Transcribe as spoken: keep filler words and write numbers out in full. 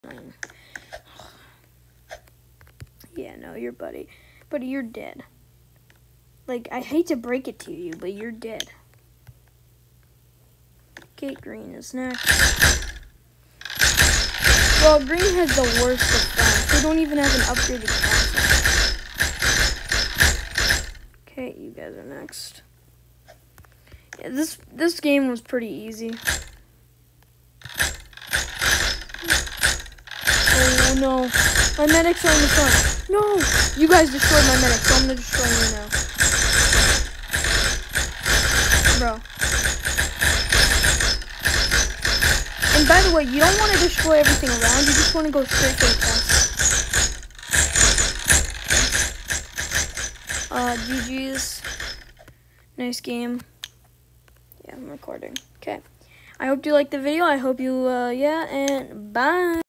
Nine. Yeah, no, you're buddy. Buddy, you're dead. Like, I hate to break it to you, but you're dead. Okay, green is next. Well, green has the worst defense. They don't even have an upgraded castle. Okay, you guys are next. Yeah, this this game was pretty easy. Oh no, my medics are in the front. No, you guys destroyed my medic, so I'm gonna destroy you now, bro. And by the way, you don't want to destroy everything around. You just want to go straight for the castle. Uh, G G's. Nice game. Yeah, I'm recording. Okay. I hope you liked the video. I hope you, uh, yeah, and bye.